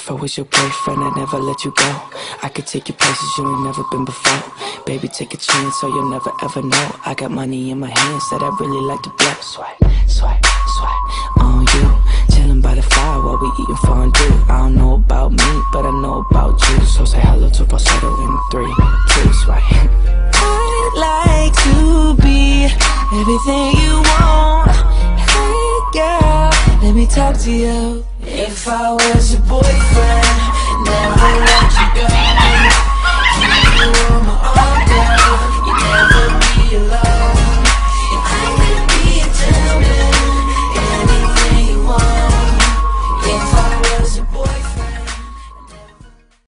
If I was your boyfriend, I'd never let you go. I could take you places you ain't never been before. Baby, take a chance so you'll never ever know. I got money in my hands that I really like to blow. Swipe, swipe, swipe on you. Chilling by the fire while we eating fondue. I don't know about me, but I know about you. So say hello to falsetto in 3, 2, swipe. I'd like to be everything you want. Hey girl, let me talk to you. If I was your boyfriend, never let you